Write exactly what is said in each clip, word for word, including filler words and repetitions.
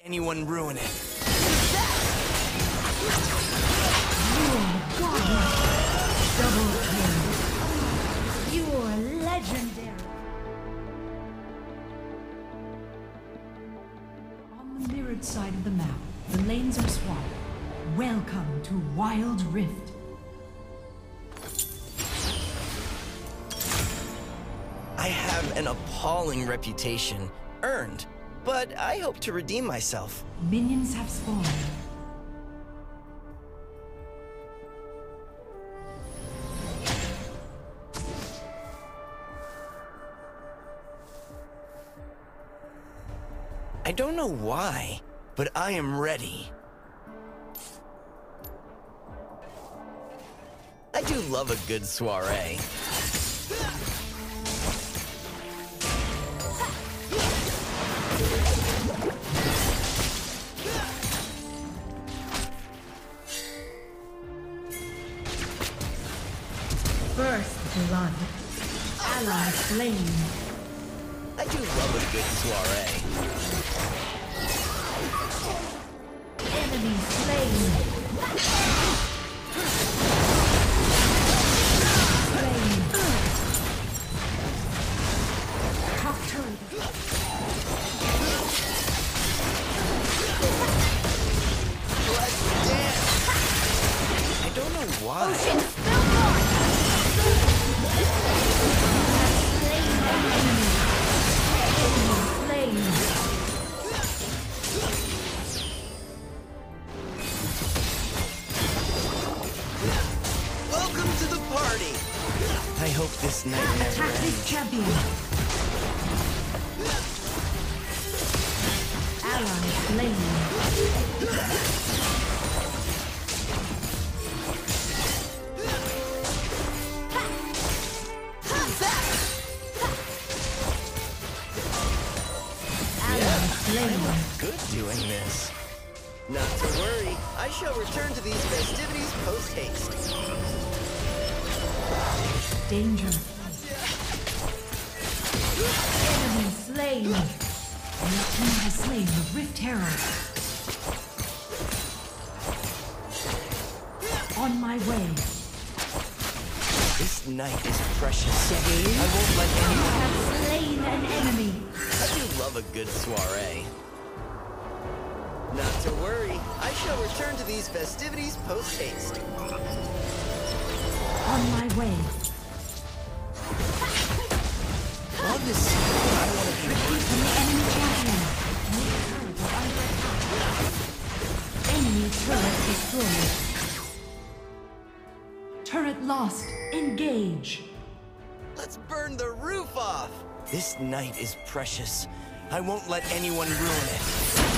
Anyone ruin it. You're godlike. Double kill. You're legendary. On the mirrored side of the map, the lanes are swapped. Welcome to Wild Rift. I have an appalling reputation, earned, but I hope to redeem myself. Minions have spawned. I don't know why, but I am ready. I do love a good soiree. First blood. Ally slain. I do love a good soiree. Enemy slain. Slain. Top turret. Let's dance. I don't know why. Ocean stillborn. Welcome to the party. I hope this night never Attack this ends. champion. Ally slain. Good doing this. Not to worry, I shall return to these festivities post-haste. Danger. Enemy slain. Your team has slain the Rift Herald. On my way. This night is precious. I won't let You anyone... have slain an enemy. I do love a good soiree. Not to worry, I shall return to these festivities post-haste. On my way. On this scene, I want to be Retreat from the enemy champion. Enemy turret destroyed. Turret lost. Engage. Let's burn the roof off! This night is precious. I won't let anyone ruin it.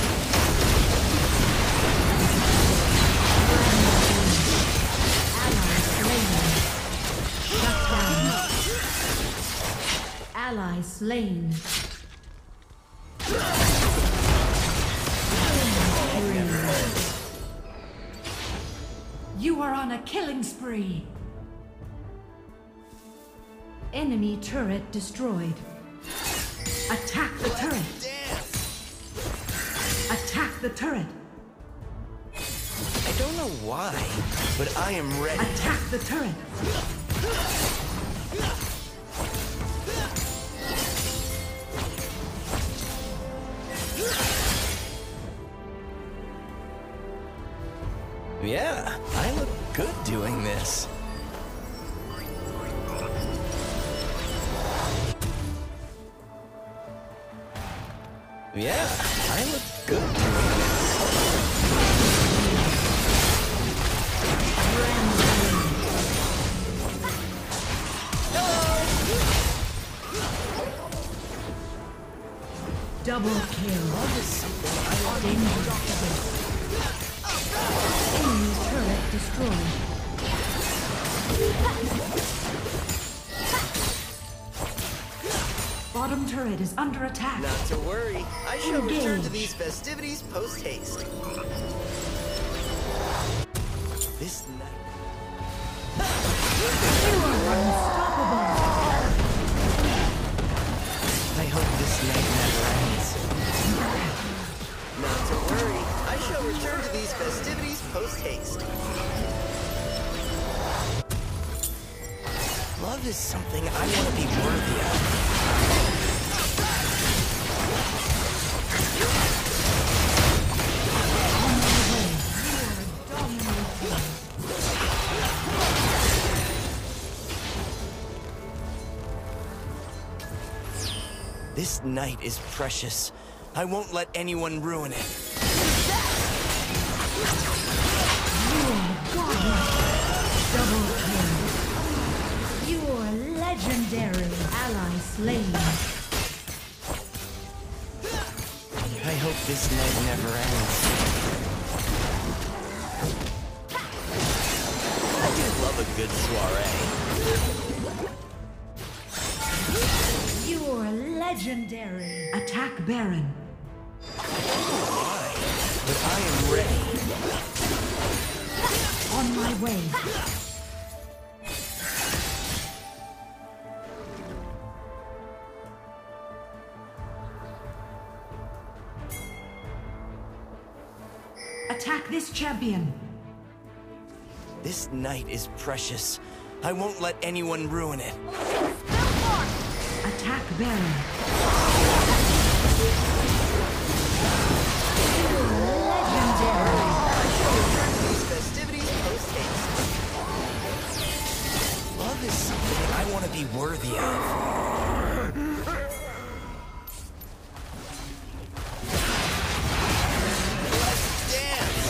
Ally slain. You are on a killing spree. Enemy turret destroyed. Attack the turret. Attack the turret. I don't know why, but I am ready. Attack the turret. Yeah, I look good doing this. Yeah, I look good doing this. Double kill. Love is something I want to Danger. Enemy turret destroyed. Bottom turret is under attack. Not to worry, I shall Engage. return to these festivities post-haste. This night... You are unstoppable. I hope this night never ends. Not to shall return to these festivities post-haste. Love is something I want to be worthy of. This night is precious. I won't let anyone ruin it. You are godlike. Double kill. You are legendary. Ally slain. I hope this night never ends. I do love a good soiree. You are legendary. Attack Baron. Why? But I am ready. On my way. Attack this champion. This night is precious. I won't let anyone ruin it. Attack Baron. Legendary. These festivities post-haste. Love is something I want to be worthy of. Let's dance!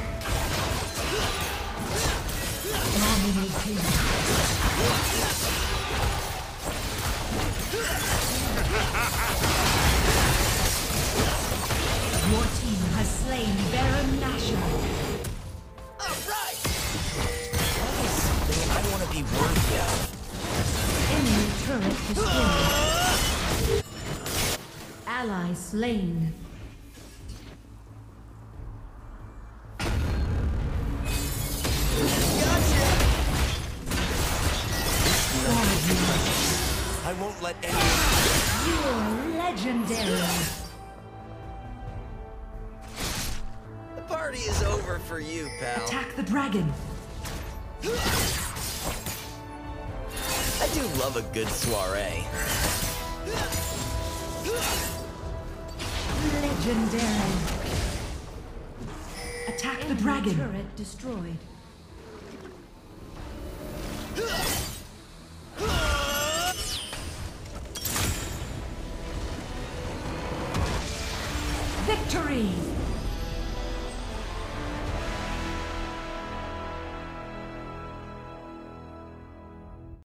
Dominating. Your team has slain Baron Nashor. All right! Love is something I want to be worthy of. Enemy turret destroyed. Ally slain. I won't let anyone... You are legendary. The party is over for you, pal. Attack the dragon. I do love a good soiree. Legendary. Attack the dragon. Turret destroyed.